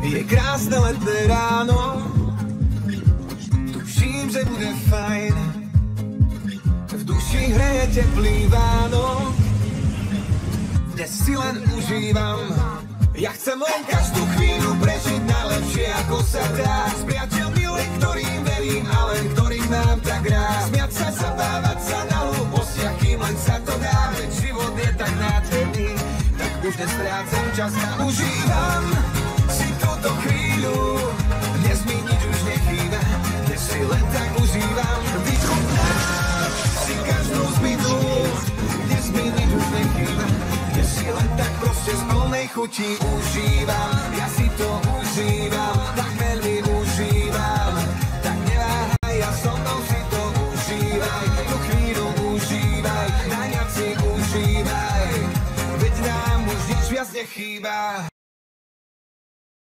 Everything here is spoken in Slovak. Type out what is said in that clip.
Je krásne letné ráno, tuším, že bude fajn. V duši hreje teplý Vánok, dnes si len užívam. Ja chcem len každú chvíľu prežiť najlepšie ako sa dá. S priateľmi len ktorým verím a len ktorým mám tak rád. Smiať sa, zabávať sa na hlúpostiach, kým len sa to dá. Veď život je tak nádherný, tak už nestrácam čas a užívam si túto chvíľu. Dnes mi nič už nechýba, dnes si len tak užívam. Vychutnám si každú zbytú, dnes mi nič už nechýba, dnes si len tak proste z plnej chuti